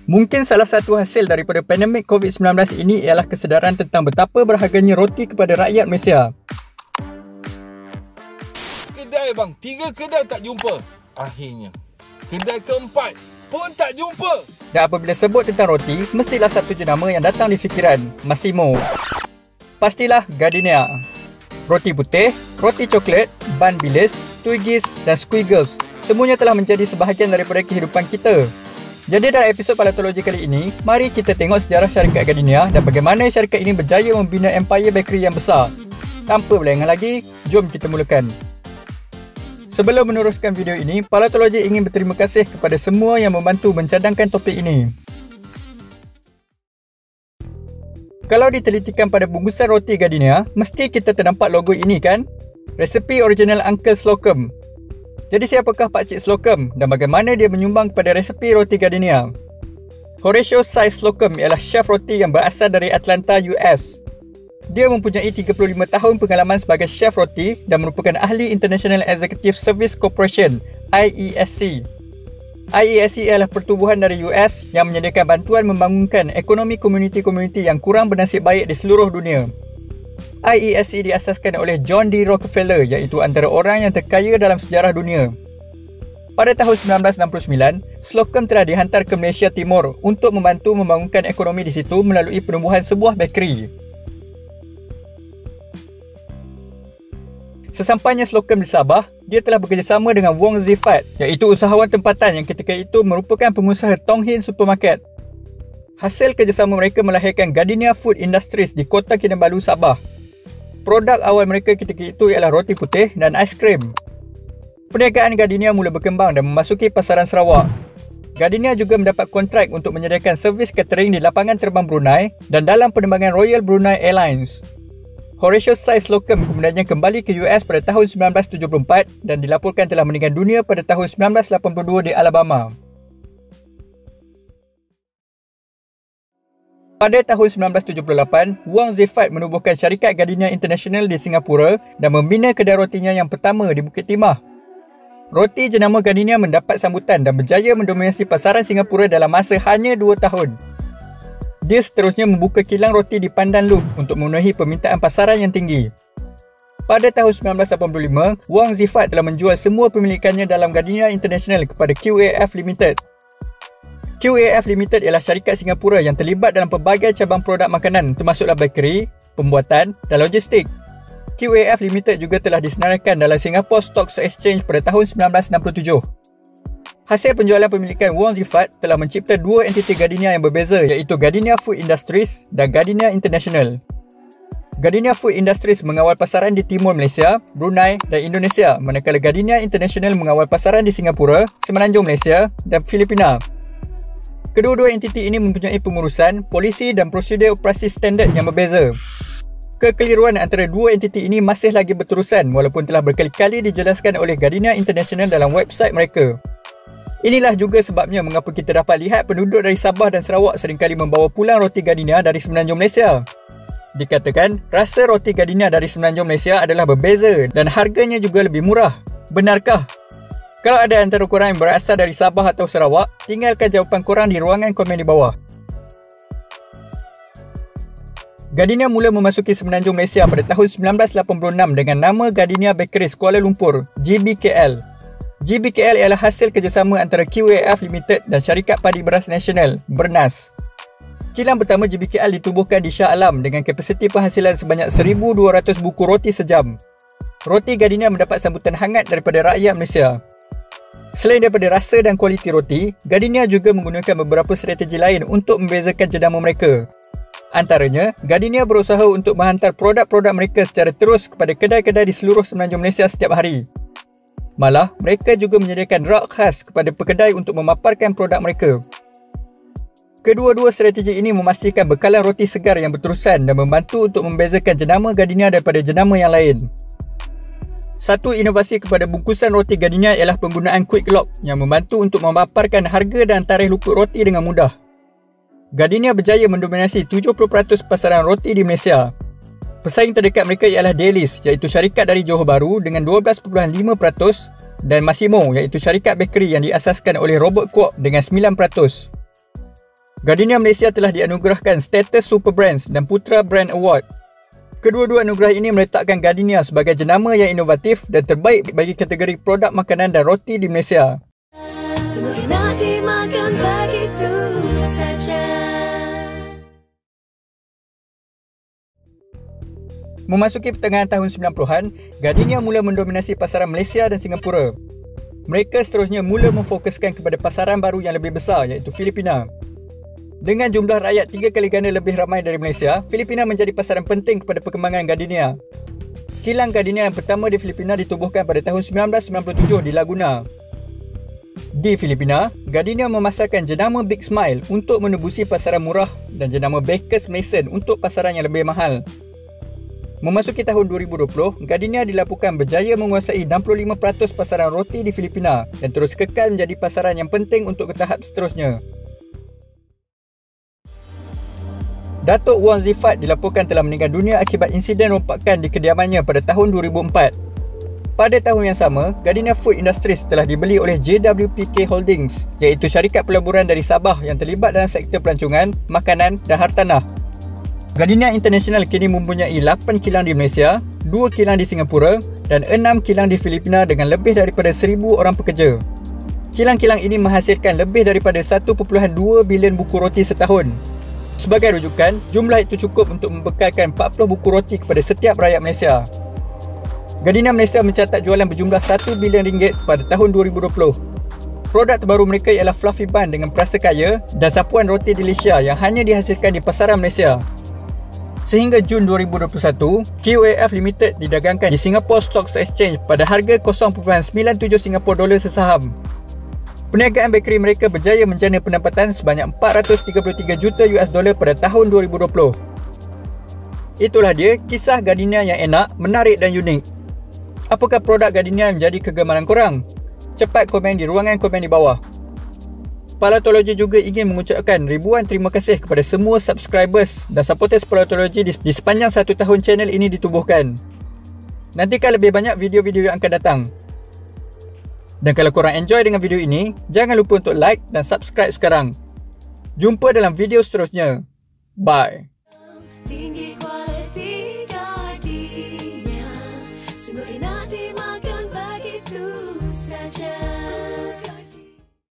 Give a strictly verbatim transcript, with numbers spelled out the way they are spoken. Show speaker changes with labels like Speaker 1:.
Speaker 1: Mungkin salah satu hasil daripada pandemik covid sembilan belas ini ialah kesedaran tentang betapa berharganya roti kepada rakyat Malaysia.
Speaker 2: Kedai bang, tiga kedai tak jumpa. Akhirnya, kedai keempat pun tak jumpa.
Speaker 1: Dan apabila sebut tentang roti, mestilah satu je nama yang datang di fikiran, Massimo. Pastilah Gardenia. Roti putih, roti coklat, bun bilis, Twiggies dan Squiggles semuanya telah menjadi sebahagian daripada kehidupan kita. Jadi dalam episod Palatologi kali ini, mari kita tengok sejarah syarikat Gardenia dan bagaimana syarikat ini berjaya membina empire bakery yang besar. Tanpa berlengah lagi, jom kita mulakan. Sebelum meneruskan video ini, Palatologi ingin berterima kasih kepada semua yang membantu mencadangkan topik ini. Kalau ditelitikan pada bungkusan roti Gardenia, mesti kita ternampak logo ini kan? Resepi original Uncle Slocum. Jadi siapakah Pak Cik Slocum dan bagaimana dia menyumbang kepada resepi roti Gardenia? Horatio Cy Slocum ialah chef roti yang berasal dari Atlanta, U S. Dia mempunyai tiga puluh lima tahun pengalaman sebagai chef roti dan merupakan ahli International Executive Service Corporation I E S C. I E S C ialah pertubuhan dari U S yang menyediakan bantuan membangunkan ekonomi komuniti-komuniti yang kurang bernasib baik di seluruh dunia. I E S C diasaskan oleh John D. Rockefeller, iaitu antara orang yang terkaya dalam sejarah dunia. Pada tahun sembilan belas enam puluh sembilan, Slocum telah dihantar ke Malaysia Timur untuk membantu membangunkan ekonomi di situ melalui penubuhan sebuah bakery. Sesampainya Slocum di Sabah, dia telah bekerjasama dengan Wong Zifat, iaitu usahawan tempatan yang ketika itu merupakan pengusaha Tong Hin Supermarket. Hasil kerjasama mereka melahirkan Gardenia Food Industries di Kota Kinabalu, Sabah. Produk awal mereka ketika itu ialah roti putih dan aiskrim. Perniagaan Gardenia mula berkembang dan memasuki pasaran Sarawak. Gardenia juga mendapat kontrak untuk menyediakan servis catering di lapangan terbang Brunei dan dalam penerbangan Royal Brunei Airlines. Horatio Cy Slocum kemudiannya kembali ke U S pada tahun sembilan belas tujuh puluh empat dan dilaporkan telah meninggal dunia pada tahun sembilan belas lapan puluh dua di Alabama. Pada tahun sembilan belas tujuh puluh lapan, Wong Zifat menubuhkan syarikat Gardenia International di Singapura dan membina kedai rotinya yang pertama di Bukit Timah. Roti jenama Gardenia mendapat sambutan dan berjaya mendominasi pasaran Singapura dalam masa hanya dua tahun. Dia seterusnya membuka kilang roti di Pandan Loop untuk memenuhi permintaan pasaran yang tinggi. Pada tahun sembilan belas lapan puluh lima, Wong Zifat telah menjual semua pemilikannya dalam Gardenia International kepada Q A F Limited. Q A F Limited ialah syarikat Singapura yang terlibat dalam pelbagai cabang produk makanan termasuklah bakery, pembuatan dan logistik. Q A F Limited juga telah disenaraikan dalam Singapore Stock Exchange pada tahun sembilan belas enam puluh tujuh. Hasil penjualan pemilikan Wong Zifat telah mencipta dua entiti Gardenia yang berbeza, iaitu Gardenia Food Industries dan Gardenia International. Gardenia Food Industries mengawal pasaran di Timur Malaysia, Brunei dan Indonesia, manakala Gardenia International mengawal pasaran di Singapura, Semenanjung Malaysia dan Filipina. Kedua-dua entiti ini mempunyai pengurusan, polisi dan prosedur operasi standard yang berbeza. Kekeliruan antara dua entiti ini masih lagi berterusan walaupun telah berkali-kali dijelaskan oleh Gardenia International dalam website mereka. Inilah juga sebabnya mengapa kita dapat lihat penduduk dari Sabah dan Sarawak seringkali membawa pulang roti Gardenia dari Semenanjung Malaysia. Dikatakan, rasa roti Gardenia dari Semenanjung Malaysia adalah berbeza dan harganya juga lebih murah. Benarkah? Kalau ada antara korang yang berasal dari Sabah atau Sarawak, tinggalkan jawapan korang di ruangan komen di bawah. Gardenia mula memasuki Semenanjung Malaysia pada tahun sembilan belas lapan puluh enam dengan nama Gardenia Bakeries Kuala Lumpur, G B K L. G B K L ialah hasil kerjasama antara Q A F Limited dan Syarikat Padi Beras Nasional, Bernas. Kilang pertama G B K L ditubuhkan di Shah Alam dengan kapasiti penghasilan sebanyak seribu dua ratus buku roti sejam. Roti Gardenia mendapat sambutan hangat daripada rakyat Malaysia. Selain daripada rasa dan kualiti roti, Gardenia juga menggunakan beberapa strategi lain untuk membezakan jenama mereka. Antaranya, Gardenia berusaha untuk menghantar produk-produk mereka secara terus kepada kedai-kedai di seluruh Semenanjung Malaysia setiap hari. Malah, mereka juga menyediakan rak khas kepada pekedai untuk memaparkan produk mereka. Kedua-dua strategi ini memastikan bekalan roti segar yang berterusan dan membantu untuk membezakan jenama Gardenia daripada jenama yang lain. Satu inovasi kepada bungkusan roti Gardenia ialah penggunaan Quick Lock yang membantu untuk memaparkan harga dan tarikh luput roti dengan mudah. Gardenia berjaya mendominasi tujuh puluh peratus pasaran roti di Malaysia. Pesaing terdekat mereka ialah Dailies, iaitu syarikat dari Johor Bahru dengan dua belas perpuluhan lima peratus dan Massimo, iaitu syarikat bakery yang diasaskan oleh Robert Kwok dengan sembilan peratus. Gardenia Malaysia telah dianugerahkan status Super Brands dan Putra Brand Award. Kedua-dua anugerah ini meletakkan Gardenia sebagai jenama yang inovatif dan terbaik bagi kategori produk makanan dan roti di Malaysia.
Speaker 3: Semua nak dimakan begitu saja.
Speaker 1: Memasuki pertengahan tahun sembilan puluhan, Gardenia mula mendominasi pasaran Malaysia dan Singapura. Mereka seterusnya mula memfokuskan kepada pasaran baru yang lebih besar iaitu Filipina. Dengan jumlah rakyat tiga kali ganda lebih ramai dari Malaysia, Filipina menjadi pasaran penting kepada perkembangan Gardenia. Kilang Gardenia yang pertama di Filipina ditubuhkan pada tahun sembilan belas sembilan puluh tujuh di Laguna. Di Filipina, Gardenia memasarkan jenama Big Smile untuk menebusi pasaran murah dan jenama Bakers Mason untuk pasaran yang lebih mahal. Memasuki tahun dua ribu dua puluh, Gardenia dilaporkan berjaya menguasai enam puluh lima peratus pasaran roti di Filipina dan terus kekal menjadi pasaran yang penting untuk ke tahap seterusnya. Datuk Wong Zifat dilaporkan telah meninggal dunia akibat insiden rompakan di kediamannya pada tahun dua ribu empat. Pada tahun yang sama, Gardenia Food Industries telah dibeli oleh J W P K Holdings, iaitu syarikat pelaburan dari Sabah yang terlibat dalam sektor pelancongan, makanan dan hartanah. Gardenia International kini mempunyai lapan kilang di Malaysia, dua kilang di Singapura dan enam kilang di Filipina dengan lebih daripada seribu orang pekerja. Kilang-kilang ini menghasilkan lebih daripada satu perpuluhan dua bilion buku roti setahun. Sebagai rujukan, jumlah itu cukup untuk membekalkan empat puluh buku roti kepada setiap rakyat Malaysia. Gardenia Malaysia mencatat jualan berjumlah satu bilion ringgit pada tahun dua ribu dua puluh. Produk terbaru mereka ialah Fluffy Bun dengan perasa kaya dan sapuan roti Delicia yang hanya dihasilkan di pasaran Malaysia. Sehingga Jun dua ribu dua puluh satu, Q A F Limited didagangkan di Singapore Stock Exchange pada harga kosong perpuluhan sembilan tujuh Singapura dolar sesaham. Perniagaan bakery mereka berjaya menjana pendapatan sebanyak empat ratus tiga puluh tiga juta U S dollar pada tahun dua ribu dua puluh. Itulah dia kisah Gardenia yang enak, menarik dan unik. Apakah produk Gardenia menjadi kegemaran korang? Cepat komen di ruangan komen di bawah. Palatology juga ingin mengucapkan ribuan terima kasih kepada semua subscribers dan supporters Palatology di, di sepanjang satu tahun channel ini ditubuhkan. Nantikan lebih banyak video-video yang akan datang. Dan kalau korang enjoy dengan video ini, jangan lupa untuk like dan subscribe sekarang. Jumpa dalam video seterusnya. Bye.